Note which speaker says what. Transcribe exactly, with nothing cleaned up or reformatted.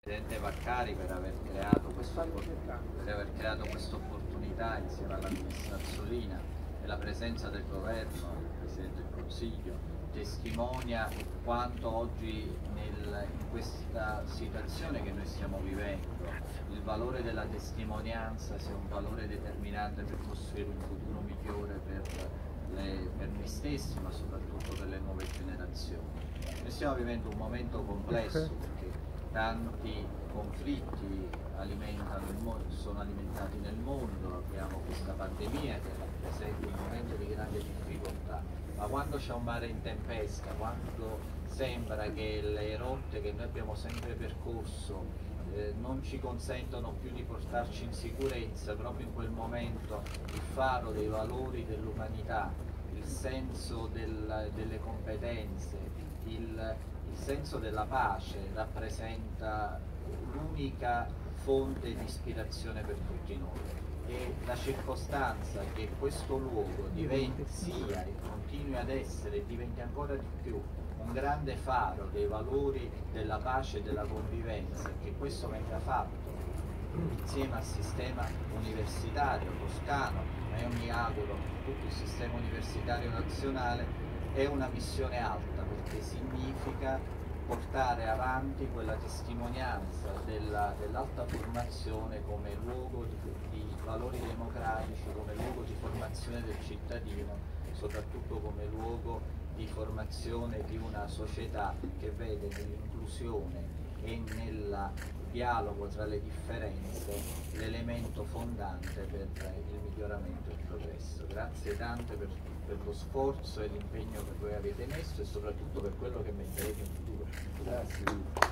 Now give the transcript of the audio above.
Speaker 1: Presidente Vaccari per aver creato questa opportunità insieme alla Ministra Azzolina, e la presenza del Governo, del Presidente del Consiglio, testimonia quanto oggi nel, in questa situazione che noi stiamo vivendo il valore della testimonianza sia un valore determinante per costruire un futuro migliore per, le, per noi stessi, ma soprattutto per le nuove generazioni. Noi stiamo vivendo un momento complesso perché tanti conflitti alimentano il mondo, sono alimentati nel mondo, abbiamo questa pandemia che rappresenta un momento di grande difficoltà, ma quando c'è un mare in tempesta, quando sembra che le rotte che noi abbiamo sempre percorso eh, non ci consentono più di portarci in sicurezza, proprio in quel momento il faro dei valori dell'umanità, il senso del, delle competenze, il, il senso della pace rappresenta l'unica fonte di ispirazione per tutti noi. E la circostanza che questo luogo diventi, sia e continui ad essere e diventi ancora di più un grande faro dei valori della pace e della convivenza, che questo venga fatto insieme al sistema universitario toscano, ma io mi auguro tutto il sistema universitario nazionale, è una missione alta, perché significa portare avanti quella testimonianza dell'alta formazione come luogo di, di valori democratici, come luogo di formazione del cittadino, soprattutto come luogo di formazione di una società che vede nell'inclusione e nel dialogo tra le differenze l'elemento fondante per il miglioramento e il progresso. Grazie tante per, per lo sforzo e l'impegno che voi avete messo e soprattutto per quello che metterete in futuro. Grazie.